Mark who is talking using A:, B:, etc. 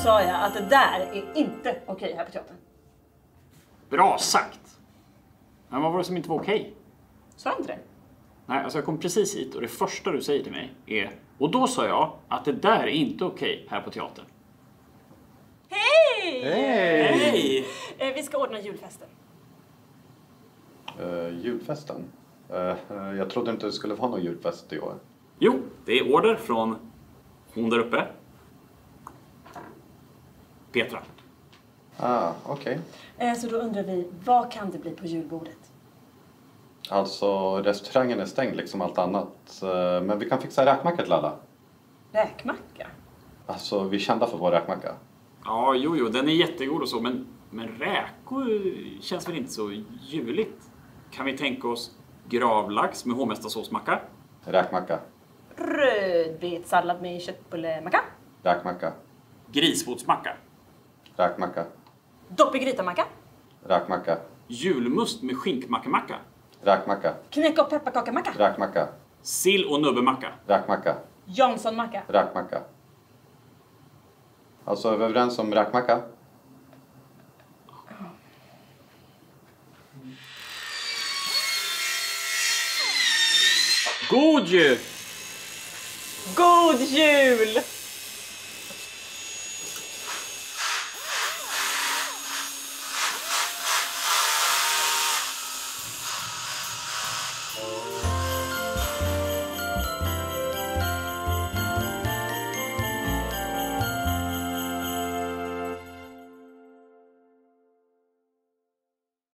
A: sa jag att det där är inte okej här på teatern.
B: Bra sagt. Men vad var det som inte var okej?
A: Sa jag inte det?
B: Nej, alltså jag kom precis hit och det första du säger till mig är... Och då sa jag att det där är inte okej här på teatern.
A: Hej!
B: Hej!
A: Vi ska ordna julfesten.
C: Julfesten? Jag trodde inte det skulle vara någon julfest i år.
B: Jo, det är order från hon där uppe. Petra.
C: Okej.
A: Så då undrar vi, vad kan det bli på julbordet?
C: Alltså, restaurangen är stängd liksom allt annat. Men vi kan fixa räkmacka till alla.
A: Räkmacka?
C: Alltså, vi är kända för vår räkmacka.
B: Ja, jo, den är jättegod och så, men räkor känns väl inte så juligt. Kan vi tänka oss gravlax med hovmästarsåsmacka?
C: Räkmacka.
A: Rödbetssallad med köttbullemacka?
C: Räkmacka.
B: Grisfotsmacka?
C: Räkmacka.
A: Dopp i grytamacka?
C: Räkmacka.
B: Julmust med skinkmackemacka?
C: Räkmacka.
A: Knäck- och pepparkakamacka?
C: Räkmacka.
B: Sill- och nubbemacka?
C: Räkmacka.
A: Janssonmacka?
C: Räkmacka. Alltså, är vi överens om räkmacka?
B: God jul!
A: God jul!